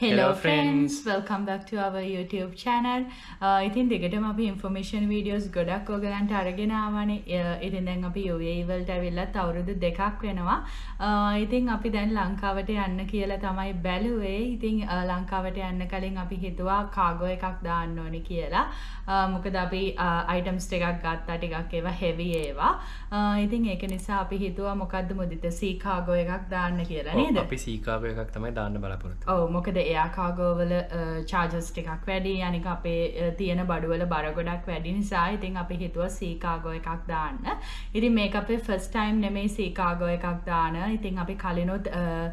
Hello friends, welcome back to our YouTube channel. ඉතින් දිගටම අපි information videos ගොඩක් ඔයගලන්ට අරගෙන ආවනේ. ඉතින් දැන් අපි UAE වලට ඇවිල්ලත් අවුරුදු දෙකක් වෙනවා. ඉතින් අපි දැන් ලංකාවට යන්න කියලා තමයි බැලුවේ. ඉතින් ලංකාවට යන්න කලින් අපි හිතුවා කාගෝ එකක් දාන්න ඕනේ කියලා. මොකද අපි items ටිකක් ගත්තා, ටිකක් ඒවා heavy ඒවා. ඉතින් ඒක නිසා අපි හිතුවා මොකද්ද මුදිත C කාගෝ එකක් දාන්න කියලා නේද? අපි C කාගෝ එකක් තමයි දාන්න බලාපොරොත්තු. ඔව් මොකද එයා කාගෝවල චාර්ජස් ටිකක් වැඩි අනික අපේ තියෙන බඩුවල බර ගොඩක් වැඩි නිසා ඉතින් අපි හිතුවා C කාගෝ එකක් දාන්න. ඉතින් මේක අපේ first time නෙමෙයි C කාගෝ එකක් දාන. ඉතින් අපි කලිනුත්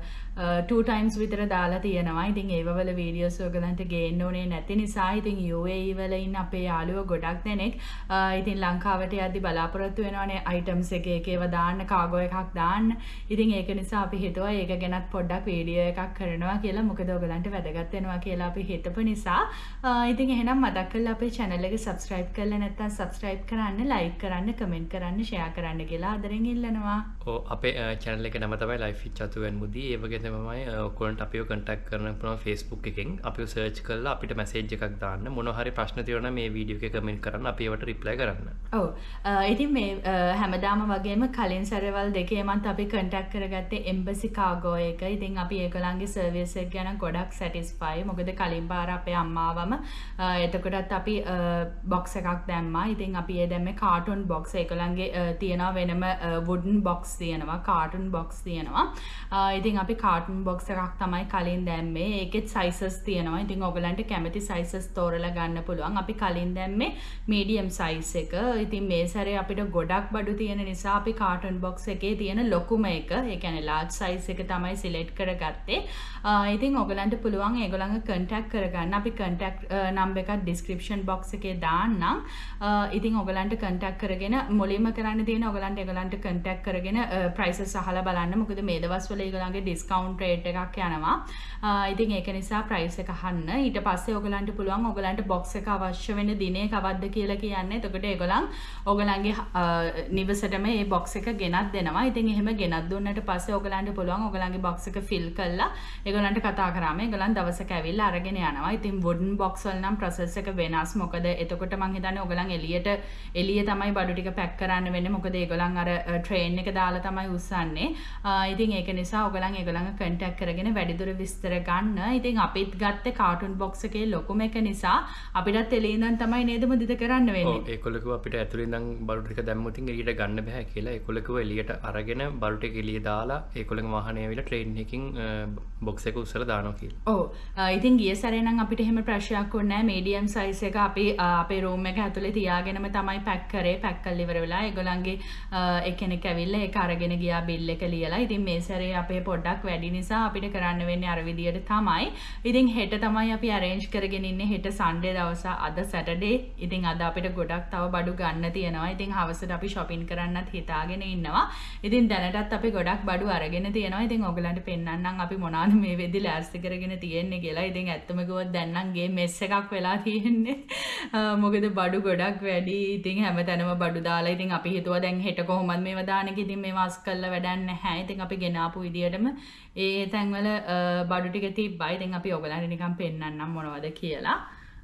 2 times විතර දාලා තියෙනවා. ඉතින් ඒව වල වීඩියෝස් ඔයගලන්ට ගේන්න ඕනේ නැති නිසා ඉතින් UAE වල ඉන්න අපේ යාළුවෝ ගොඩක් දෙනෙක් ඉතින් ලංකාවට යද්දි බලාපොරොත්තු වෙනවානේ items එක ඒවා දාන්න කාගෝ එකක් දාන්න. ඉතින් ඒක නිසා අපි හිතුවා ඒක ගැනත් පොඩ්ඩක් වීඩියෝ එකක් කරනවා කියලා. මොකද ඔයගලන්ට වැදගත් වෙනවා කියලා අපි හිතපු නිසා ඉතින් එහෙනම් මතක් කරලා අපේ channel එක subscribe කරලා නැත්නම් subscribe කරන්න, like කරන්න, comment කරන්න, share කරන්න කියලා ආදරෙන් ඉල්ලනවා. ඔව් අපේ channel එකේ නම තමයි Life with Chatuwen Mudi. ඒ වගේ තමයි ඔයගොල්ලන්ට අපිව contact කරන්න පුළුවන් Facebook එකෙන්. අපිව search කරලා අපිට message එකක් දාන්න. මොන හරි ප්‍රශ්න තියෙනවා නම් මේ වීඩියෝ එකේ comment කරන්න. අපි ඒවට reply කරන්න. ඔව්. ඉතින් මේ හැමදාම වගේම කලින් සැරවල් දෙකේමත් අපි contact කරගත්තේ embassy cargo එක. ඉතින් අපි ඒගොල්ලන්ගේ service එක ගැන ගොඩක් satisfy. මොකද කලින් පාර අපේ අම්මාවම එතකොටත් අපි box එකක් දැම්මා. ඉතින් අපි ඒ දැම්මේ carton box. ඒගොල්ලන්ගේ තියෙනවා වෙනම wooden box තියෙනවා, carton box තියෙනවා. ඉතින් අපි carton box එකක් තමයි කලින් දැම්මේ. ඒකෙත් sizes තියෙනවා. ඉතින් ඔයගලන්ට කැමති sizes තෝරලා ගන්න පුළුවන්. අපි කලින් දැම්මේ medium size එක. ඉතින් මේ සැරේ අපිට ගොඩක් බඩු තියෙන නිසා අපි carton box එකේ තියෙන ලොකුම එක, ඒ කියන්නේ large size එක තමයි select කරගත්තේ. ඉතින් ඔයගලන්ට පුළුවන් ඒගොල්ලන්ව contact කරගන්න. අපි contact number එකක් description box එකේ දාන්නම්. ඉතින් ඔයගලන්ට contact කරගෙන මුලින්ම කරන්න තියෙන ඔයගලන්ට contact කරගෙන prices අහලා බලන්න. මොකද මේ දවස්වල ඒගොල්ලන්ගේ discount rate එකක් යනවා. ඉතින් ඒක නිසා price එක අහන්න. ඊට පස්සේ ඔයගලන්ට පුළුවන් ඔයගලන්ට box එක අවශ්‍ය වෙන දිනේ කවද්ද කියලා කියන්න. එතකොට ඒගොල්ලන් ඔයගලන්ගේ නිවසටම මේ box එක ගෙනත් දෙනවා. ඉතින් එහෙම ගෙනත් දුන්නට පස්සේ ඔයගලන්ට පුළුවන් ඔයගලන්ගේ box එක fill කරලා ඒගොල්ලන්ට කතා කරාම ඒගොල්ලන් දවසක ඇවිල්ලා අරගෙන යනවා. ඉතින් wooden box වල නම් process එක වෙනස්. මොකද එතකොට මං හිතන්නේ ඔයගලන් එළිය තමයි බඩු ටික pack කරන්න වෙන්නේ. මොකද ඒගොල්ලන් අර train එක දාලා තමයි උස්සන්නේ. ඉතින් ඒක නිසා ඔයගලන් ඒගොල්ලන්ව contact කරගෙන වැඩිදුර විස්තර ගන්න. ඉතින් අපිත් ගත්තේ carton box එකේ ලොකුම එක නිසා අපිටත් එළියේ ඉඳන් තමයි නේද මුදිත කරන්න වෙන්නේ. ඔව් ඒකොල්ලෝ කිව්වා අපිට ඇතුළේ ඉඳන් බඩු ටික දැම්මොත් එළියට ගන්න බෑ කියලා. ඒකොල්ලෝ කිව්වා එළියට අරගෙන බඩු ටික එළිය දාලා ඒකොල්ලන්ගේ වාහනේ ඇවිල්ලා train එකකින් box එක උස්සලා දානවා කියලා. ඔව්. ඉතින් ගිය සැරේ නම් අපිට එහෙම ප්‍රශ්නයක් වුණේ නැහැ. medium size එක අපි අපේ room එක ඇතුලේ තියාගෙනම තමයි pack කරේ. pack කරලා ඉවර වෙලා ඒගොල්ලන්ගේ එක්කෙනෙක් ඇවිල්ලා ඒක අරගෙන ගියා bill එක ලියලා. ඉතින් මේ සැරේ අපේ පොඩ්ඩක් වැඩි නිසා අපිට කරන්න වෙන්නේ අර විදියට තමයි. ඉතින් හෙට තමයි අපි arrange කරගෙන ඉන්නේ. හෙට Sunday දවස, අද Saturday. ඉතින් අද අපිට ගොඩක් තව බඩු ගන්න තියෙනවා. ඉතින් හවසට අපි shopping කරන්නත් හිතාගෙන ඉන්නවා. ඉතින් දැනටත් අපි ගොඩක් බඩු අරගෙන තියෙනවා. ඉතින් ඔයගලන්ට පෙන්නන්නම් අපි මොනවාද මේ වෙද්දි ලෑස්ති කරගෙන තියෙන්නේ කියලා. ඉතින් ඇත්තම කිව්වොත් දැන් නම් ගේ මෙස් එකක් වෙලා තියෙන්නේ. මොකද බඩු ගොඩක් වැඩි. ඉතින් හැමතැනම බඩු දාලා ඉතින් අපි හිතුවා දැන් හෙට කොහොමද මේව දාන්නේ. ඉතින් මේව අස් කරලා වැඩක් නැහැ. ඉතින් අපි ගෙනාපු විදියටම ඒ තැන්වල බඩු ටික තිබ්බා. ඉතින් අපි ඔයගලන්ට නිකන් පෙන්නන්නම් මොනවද කියලා.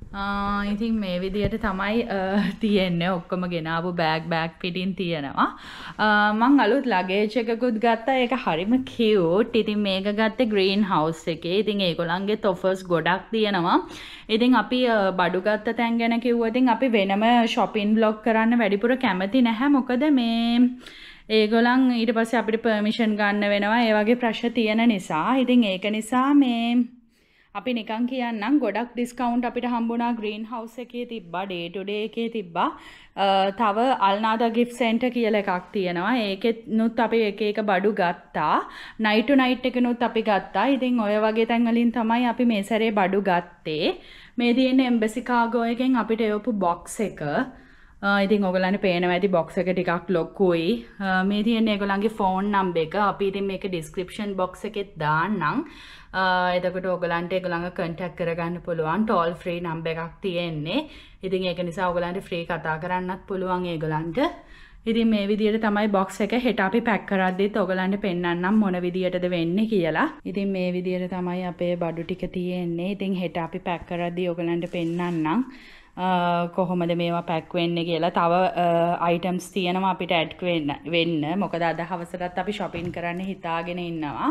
ඉතින් මේ විදියට තමයි තියෙන්නේ. ඔක්කොම ගෙනාවු බෑග් පිටින් තියෙනවා. මං අලුත් luggage එකකුත් ගත්තා. ඒක හරිම cute. ඉතින් මේක ගත්තේ green house එකේ. ඉතින් ඒගොල්ලන්ගේ offers ගොඩක් තියෙනවා. ඉතින් අපි බඩු ගත්ත තැන් ගැන කිව්වොත් ඉතින් අපි වෙනම shopping vlog කරන්න වැඩිපුර කැමති නැහැ. මොකද මේ ඒගොල්ලන් ඊට පස්සේ අපිට permission ගන්න වෙනවා. ඒ වගේ ප්‍රශ්න තියෙන නිසා. ඉතින් ඒක නිසා මේ අපි නිකන් කියන්නම් ගොඩක් ඩිස්කවුන්ට් අපිට හම්බුණා green house එකේ තිබ්බා, day to day එකේ තිබ්බා. තව අල්නාදා gift center කියලා එකක් තියෙනවා. ඒකෙනුත් අපි එක බඩු ගත්තා. night to night එකනුත් අපි ගත්තා. ඉතින් ඔය වගේ තැන් වලින් තමයි අපි මේ සැරේ බඩු ගත්තේ. මේ තියෙන embassy cargo එකෙන් අපිට එවපු box එක. ඉතින් ඔයගලන්ට පේනවා ඇති box එක ටිකක් ලොකුයි. මේ තියෙන ඒගොල්ලන්ගේ phone number එක අපි ඉතින් මේක description box එකෙත් දාන්නම්. එතකොට ඔයගලන්ට ඒගොල්ලන්ව contact කරගන්න පුළුවන්. toll free number එකක් තියෙන්නේ. ඉතින් ඒක නිසා ඔයගලන්ට free කතා කරන්නත් පුළුවන් ඒගොල්ලන්ට. ඉතින් මේ විදිහට තමයි box එක හෙට අපි pack කරද්දිත් ඔයගලන්ට පෙන්නන්නම් මොන විදිහටද වෙන්නේ කියලා. ඉතින් මේ විදිහට තමයි අපේ බඩු ටික තියෙන්නේ. ඉතින් හෙට අපි pack කරද්දි ඔයගලන්ට පෙන්නන්නම් කොහොමද මේවා pack වෙන්නේ කියලා. තව items තියෙනවා අපිට add වෙන්න. මොකද අද හවසටත් අපි shopping කරන්න හිතාගෙන ඉන්නවා.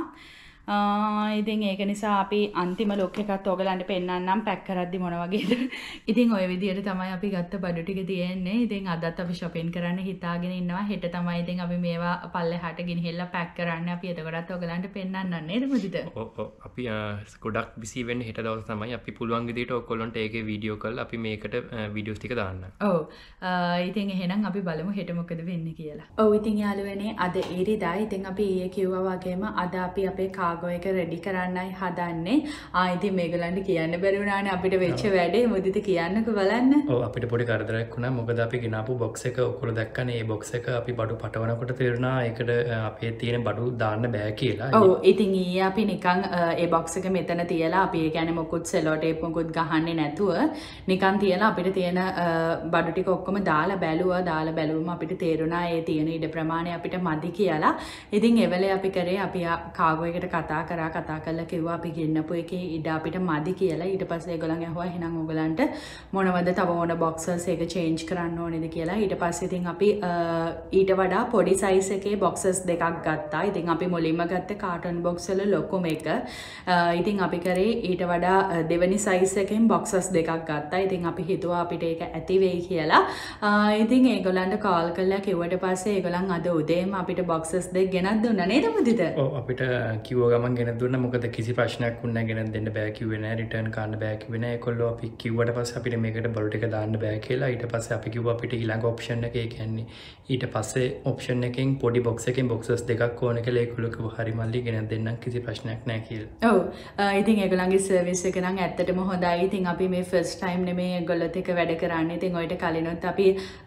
ඉතින් ඒක නිසා අපි අන්තිම ලොක් එකත් ඔයගලන්ට පෙන්නන්නම් පැක් කරද්දි මොන වගේද. ඉතින් ওই විදිහට තමයි අපි ගත්ත බඩු ටික තියෙන්නේ. ඉතින් අදත් අපි shopping කරන්න හිතාගෙන ඉන්නවා. හෙට තමයි ඉතින් අපි මේවා පල්ලෙහාට ගෙනහිල්ලා පැක් කරන්න. අපි එතකොටත් ඔයගලන්ට පෙන්නන්න නේද මුදිත? ඔව් අපි ගොඩක් බිසි වෙන්නේ හෙට දවස් තමයි. අපි පුළුවන් විදිහට ඔයගොල්ලන්ට ඒකේ වීඩියෝ කරලා අපි මේකට වීඩියෝස් ටික දාන්න. ඔව්. ඉතින් එහෙනම් අපි බලමු හෙට මොකද වෙන්නේ කියලා. ඔව් ඉතින් යාළුවනේ අද ඉරිදා. ඉතින් අපි ඊයේ කිව්වා වගේම අද අපි අපේ කාගෝ එක රෙඩි කරන්නයි හදන්නේ. ඉතින් මේගොල්ලන්ට කියන්න බැරි වුණානේ අපිට වෙච්ච වැඩේ. මුදිත කියන්නකෝ බලන්න. ඔව් අපිට පොඩි කරදරයක් වුණා. මොකද අපි ගෙනාපු බොක්ස් එක ඔයගොල්ලෝ දැක්කනේ. මේ බොක්ස් එක අපි බඩු පටවනකොට තේරුණා ඒකට අපේ තියෙන බඩු දාන්න බෑ කියලා. ඔව් ඉතින් ඊයේ අපි නිකන් ඒ බොක්ස් එක මෙතන තියලා අපි ඒ කියන්නේ මොකුත් සෙලෝ ටේප් මොකුත් ගහන්නේ නැතුව නිකන් තියලා අපිට තියෙන බඩු ටික ඔක්කොම දාලා බැලුවා. දාලා බැලුවම අපිට තේරුණා ඒ තියෙන ඉඩ ප්‍රමාණය අපිට මදි කියලා. ඉතින් ඒ වෙලේ අපි කරේ අපි කාගෝ එකට කතා කරලා කිව්වා අපි ගෙන්නපු එකේ ඉඩ අපිට මදි කියලා. ඊට පස්සේ ඒගොල්ලන් ඇහුවා එහෙනම් ඔයගලන්ට මොනවද තව ඕන බොක්සස් එක චේන්ජ් කරන්න ඕනේද කියලා. ඊට පස්සේ ඉතින් අපි ඊට වඩා පොඩි සයිස් එකේ බොක්සස් දෙකක් ගත්තා. ඉතින් අපි මුලින්ම ගත්තේ කාටන් බොක්ස් වල ලොකුම එක. ඉතින් අපි කරේ ඊට වඩා දෙවෙනි සයිස් එකෙන් බොක්සස් දෙකක් ගත්තා. ඉතින් අපි හිතුවා අපිට ඒක ඇති වෙයි කියලා. ඉතින් ඒගොල්ලන්ට කෝල් කරලා කිව්වට පස්සේ ඒගොල්ලන් අද උදේම අපිට බොක්සස් දෙක ගෙනත් දුන්නා නේද මුදිත? ඔව් අපිට කිව්ව ගමන් ගෙනත් දුන්නා. මොකද කිසි ප්‍රශ්නයක් වුණේ නැහැ. ගෙනත් දෙන්න බෑ කිව්වේ නැහැ. රිටර්න් කරන්න බෑ කිව්වේ නැහැ. ඒගොල්ලෝ අපි කිව්වට පස්සේ අපිට මේකට බඩු ටික දාන්න බෑ කියලා. ඊට පස්සේ අපි කිව්වා අපිට ඊළඟ ඔප්ෂන් එක ඒ කියන්නේ ඊට පස්සේ ඔප්ෂන් එකෙන් පොඩි බොක්ස් එකෙන් බොක්සස් දෙකක් ඕන කියලා ඒගොල්ලෝ කිව්වා හරි මල්ලි ගෙනත් දෙන්නම් කිසි ප්‍රශ්නයක් නැහැ කියලා. ඔව් ඉතින් ඒගොල්ලන්ගේ සර්විස් එක නම් ඇත්තටම හොඳයි. ඉතින් අපි මේ ෆස්ට් ටයිම් නෙමේ ඒගොල්ලොත් එක්ක වැඩ කරන්නේ. ඉතින් ඔයිට කලිනුත් අපි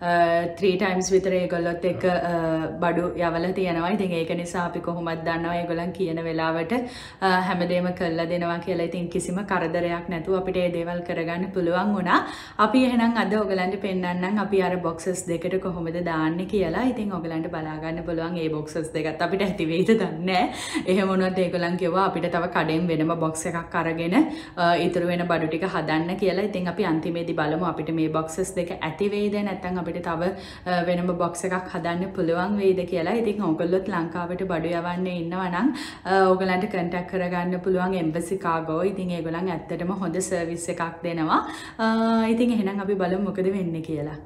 3 times විතර ඒගොල්ලොත් එක්ක බඩු යවලා තියෙනවා. ඉතින් ඒක නිසා අපි කොහොමද දන්නවා ඒගොල්ලන් කියන වෙලාවට හැමදේම කරලා දෙනවා කියලා. ඉතින් කිසිම කරදරයක් නැතුව අපිට මේ දේවල් කරගන්න පුළුවන් වුණා. අපි එහෙනම් අද ඔයගලන්ට පෙන්නන්නම් අපි අර බොක්සස් දෙකට කොහොමද දාන්නේ කියලා. ඉතින් ඔයගලන්ට බලා ගන්න පුළුවන් මේ බොක්සස් දෙකත් අපිට ඇති වෙයිද දන්නේ නැහැ. එහෙම වුණොත් ඒගොල්ලන් කිව්වා අපිට තව කඩෙන් වෙනම බොක්ස් එකක් අරගෙන ඉතුරු වෙන බඩු ටික හදන්න කියලා. ඉතින් අපි අන්තිමේදී බලමු අපිට මේ බොක්සස් දෙක ඇති වෙයිද නැත්නම් අපිට තව වෙනම බොක්ස් එකක් හදන්න පුළුවන් වෙයිද කියලා. ඉතින් ඔයගොල්ලොත් ලංකාවට බඩු යවන්නේ ඉන්නවා නම් ඔයගලන්ට කන්ටැක්ට් කරගන්න පුළුවන් එම්බසි කාගෝ. ඉතින් ඒගොල්ලන් ඇත්තටම හොඳ සර්විස් එකක් දෙනවා. ඉතින් එහෙනම් අපි බලමු මොකද වෙන්නේ කියලා.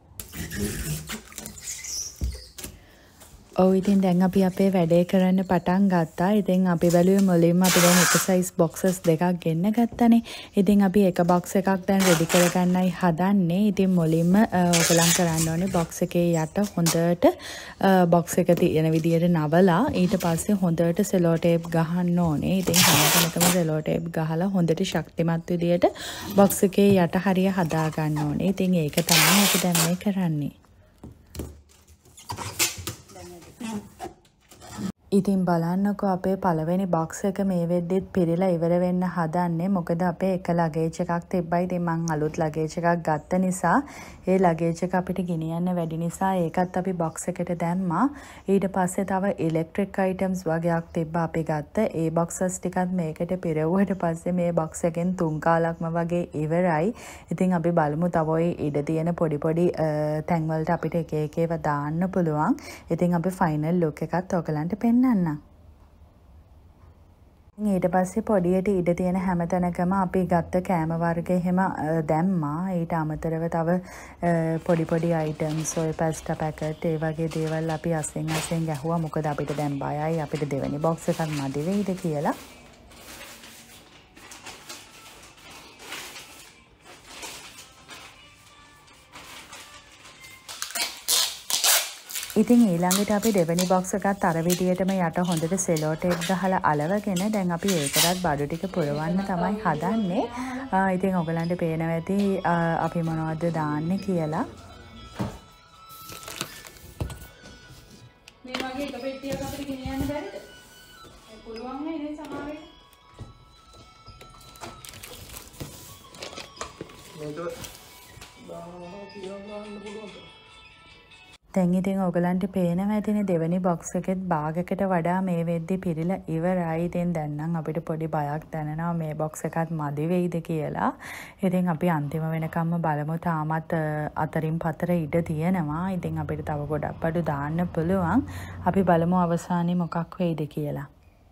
ඔව් ඉතින් දැන් අපි අපේ වැඩේ කරන්න පටන් ගත්තා. ඉතින් අපි බැලුවේ මුලින්ම අපි දැන් එක සයිස් බොක්සස් දෙකක් ගෙන්න ගත්තනේ. ඉතින් අපි එක බොක්ස් එකක් දැන් රෙඩි කරගන්නයි හදන්නේ. ඉතින් මුලින්ම ඔයගලන් කරන්න ඕනේ බොක්ස් එකේ යට හොඳට බොක්ස් එක තියෙන විදියට නවලා ඊට පස්සේ හොඳට සෙලෝ ටේප් ගහන්න ඕනේ. ඉතින් හැමතැනකම සෙලෝ ටේප් ගහලා හොඳට ශක්තිමත් විදියට බොක්ස් එකේ යට හරිය හදා ගන්න ඕනේ. ඉතින් ඒක තමයි අපි දැන් මේ කරන්නේ. ඉතින් බලන්නකෝ අපේ පළවෙනි බොක්ස් එක මේ වෙද්දිත් පිරিলা ඉවර වෙන්න හදන්නේ. මොකද අපේ එක ලගේජ් එකක් තිබ්බයි. ඉතින් මං අලුත් ලගේජ් එකක් ගත්ත නිසා ඒ ලගේජ් එක අපිට ගෙනියන්න වැඩි නිසා ඒකත් අපි බොක්ස් එකට දැම්මා. ඊට පස්සේ තව ඉලෙක්ට්‍රික් අයිටම්ස් වගේක් තිබ්බා අපි ගත්ත. ඒ බොක්සස් ටිකත් මේකට පිරෙව්වට පස්සේ මේ බොක්ස් එකෙන් 3 කාලක්ම වගේ ඉවරයි. ඉතින් අපි බලමු තව ඔය ඉඩ තියෙන පොඩි පොඩි තැන් වලට අපිට එක එක ඒවා දාන්න පුළුවන්. ඉතින් අපි ෆයිනල් ලුක් එකත් ඔයගලන්ට පෙන්නන්න. ඊට පස්සේ පොඩියට ඉඩ තියෙන හැම තැනකම අපි ගත්ත කෑම වර්ග එහෙම දැම්මා. ඊට අමතරව තව පොඩි පොඩි අයිටම්ස් ඔය පැස්ටා පැකට් ඒ වගේ දේවල් අපි අස්සෙන් ගැහුවා. මොකද අපිට දැන් බයයි අපිට දෙවෙනි බොක්ස් එකක් මදි වෙයිද කියලා. ඉතින් ඊළඟට අපි දෙවෙනි බොක්ස් එකත් අර විදියටම යට හොඳට සෙලෝ ටේප් ගහලා අලවගෙන දැන් අපි ඒකටත් බඩු ටික පුරවන්න තමයි හදන්නේ. ඉතින් ඔයගලන්ට පේනවා ඇති අපි මොනවද දාන්නේ කියලා. මේ වගේ එක පෙට්ටියක් අපිට ගෙනියන්න බැරිද? පුළුවන් නේ සමහරවිට. මේක දානවා කියලා ගන්න පුළුවන්. දැන් ඉතින් ඔයගලන්ට පේනවා ඇතිනේ දෙවෙනි බොක්ස් එකෙත් භාගයකට වඩා මේ වෙද්දි පිරීලා ඉවරයි. ඉතින් දැන් නම් අපිට පොඩි බයක් දැනෙනවා මේ බොක්ස් එකත් මදි වෙයිද කියලා. ඉතින් අපි අන්තිම වෙනකම්ම බලමු. තාමත් අතරින් පතර ඉඩ තියෙනවා. ඉතින් අපිට තව ගොඩක් බඩු දාන්න පුළුවන්. අපි බලමු අවසානයේ මොකක් වෙයිද කියලා.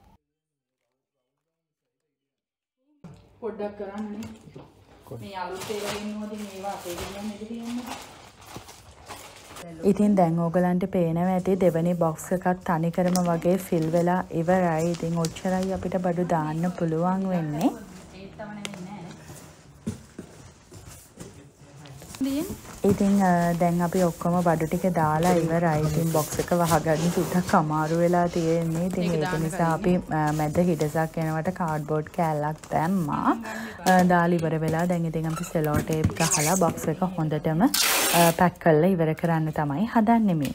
පොඩ්ඩක් කරන්නේ. මේ අලුත් ඒවා ඉන්නවද මේවා අපේ ගෙනියන්නද කියන්නේ? ඉතින් දැන් ඕගලන්ට පේනවා ඇති දෙවෙනි බොක්ස් එකත් තනිකරම වගේ ෆිල් වෙලා ඉවරයි. ඉතින් ඔච්චරයි අපිට බඩු දාන්න පුළුවන් වෙන්නේ. ඉතින් දැන් අපි ඔක්කොම බඩු ටික දාලා ඉවරයි. ඉතින් බොක්ස් එක වහගන්න සුටක් අමාරු වෙලා තියෙන්නේ. ඉතින් ඒක නිසා අපි මැද හිඩසක් එනවට කාඩ්බෝඩ් කෑල්ලක් දැම්මා. දාලා ඉවර වෙලා දැන් ඉතින් අපි සෙලෝ ටේප් ගහලා බොක්ස් එක හොඳටම පැක් කරලා ඉවර කරන්න තමයි හදන්නේ මේ.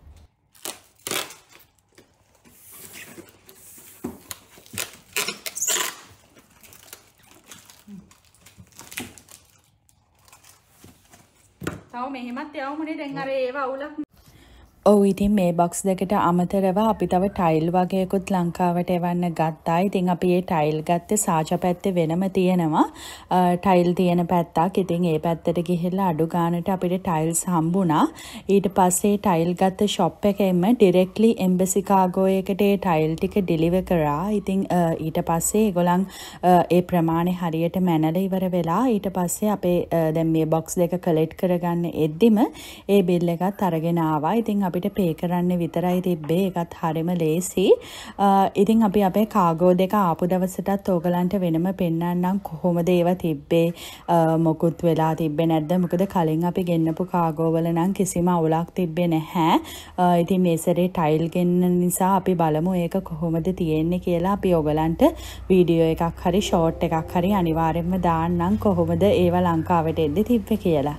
තව මෙහෙමත් යවමුනේ දැන් අර ඒව අවුලක්. ඔව් ඉතින් මේ බොක්ස් දෙකට අමතරව අපි තව ටයිල් වගේකුත් ලංකාවට එවන්න ගත්තා. ඉතින් අපි මේ ටයිල් ගත්තේ සාජා පැත්තේ වෙනම තියෙනවා. ටයිල් තියෙන පැත්තක්. ඉතින් ඒ පැත්තට ගිහිල්ලා අඩු ගානට අපිට ටයිල්ස් හම්බුණා. ඊට පස්සේ ටයිල් ගත්ත ෂොප් එකෙන්ම ඩිරෙක්ට්ලි එම්බසි කාගෝ එකට ඒ ටයිල් ටික ඩිලිවර් කරා. ඉතින් ඊට පස්සේ ඒගොල්ලන් ඒ ප්‍රමාණය හරියට මැනලා ඉවර වෙලා ඊට පස්සේ අපේ දැන් මේ බොක්ස් දෙක කලෙක්ට් කරගන්න එද්දිම ඒ බිල් එකත් අරගෙන ආවා. ඉතින් අපිට පේ කරන්න විතරයි තිබ්බේ. ඒකත් හරිම ලේසි. ඉතින් අපි අපේ කාගෝ දෙක ආපු දවසටත් ඕගලන්ට වෙනම පෙන්නන්නම් කොහොමද ඒවා තිබ්බේ, මොකුත් වෙලා තිබ්බේ නැද්ද. මොකද කලින් අපි ගෙන්නපු කාගෝ වල නම් කිසිම අවුලක් තිබ්බේ නැහැ. ඉතින් මේ සැරේ ටයිල් ගෙන්න නිසා අපි බලමු ඒක කොහොමද තියෙන්නේ කියලා. අපි ඕගලන්ට වීඩියෝ එකක් හරි ෂෝට් එකක් හරි අනිවාර්යෙන්ම දාන්නම් කොහොමද ඒවා ලංකාවට එද්දි තිබ්බේ කියලා.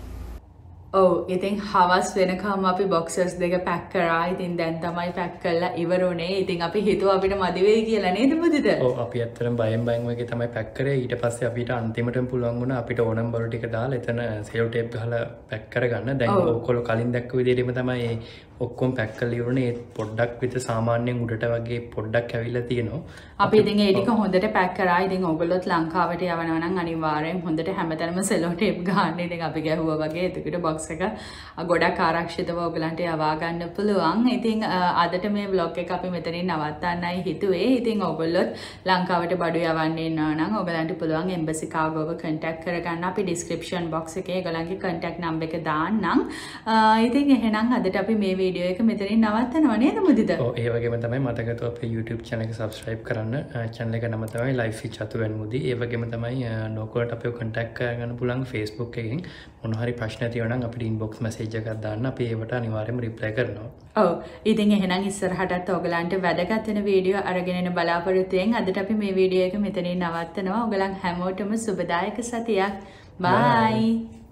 ඔව් ඉතින් හවස් වෙනකම් අපි බොක්සස් දෙක පැක් කරා. ඉතින් දැන් තමයි පැක් කරලා ඉවරුනේ. ඉතින් අපි හිතුවා අපිට මදි වෙයි කියලා නේද මුදිත? ඔව් අපි ඇත්තටම බයෙන් වගේ තමයි පැක් කරේ. ඊට පස්සේ අපිට අන්තිමටම පුළුවන් වුණා අපිට ඕනම් බරු ටික දාලා එතන සෙලෝ ටේප් ගහලා පැක් කරගන්න. දැන් ඔක්කොල කලින් දැක්ක විදිහටම තමයි ඔක්කොම පැක් කරලා ඉවරුනේ. පොඩ්ඩක් විතර සාමාන්‍යයෙන් උඩට වගේ පොඩ්ඩක් ඇවිල්ලා තියෙනවා. අපි ඉතින් ඒ ටික හොඳට පැක් කරා. ඉතින් ඔයගොල්ලොත් ලංකාවට යවනවා නම් අනිවාර්යෙන් හොඳට හැමතැනම සෙලෝ ටේප් ගහන්න. ඉතින් අපි ගැහුවා වගේ එතකොට බොක්ස් එක ගොඩක් ආරක්ෂිතව ඔයගලන්ට යවා ගන්න පුළුවන්. ඉතින් අදට මේ vlog එක අපි මෙතනින් නවත්තන්නයි හිතුවේ. ඉතින් ඔයගොල්ලොත් ලංකාවට බඩු යවන්න ඉන්නවා නම් ඔයගලන්ට පුළුවන් එම්බසි කාගෝව contact කරගන්න. අපි description box එකේ ඔයගලන්ගේ contact number එක දාන්නම්. ඉතින් එහෙනම් අදට අපි මේ වීඩියෝ එක මෙතනින් නවත්තනවා නේද මුදිත? ඔව් ඒ වගේම තමයි මතකතු අපේ YouTube channel එක subscribe කරන්න. channel එක නම තමයි Life with Chatu and Mudi. ඒ වගේම තමයි නොකෝලට අපිව contact කරගන්න පුළුවන් Facebook එකෙන්. මොන හරි ප්‍රශ්න තියෙනවා නම් අපිට inbox message එකක් දාන්න. අපි ඒවට අනිවාර්යයෙන්ම reply කරනවා. ඔව් ඉතින් එහෙනම් ඉස්සරහටත් ඔයගලන්ට වැදගත් වෙන වීඩියෝ අරගෙන එන බලාපොරොත්තු වෙන අදට අපි මේ වීඩියෝ එක මෙතනින් නවත්තනවා. ඔයගලන් හැමෝටම සුබදායක සතියක්. Bye.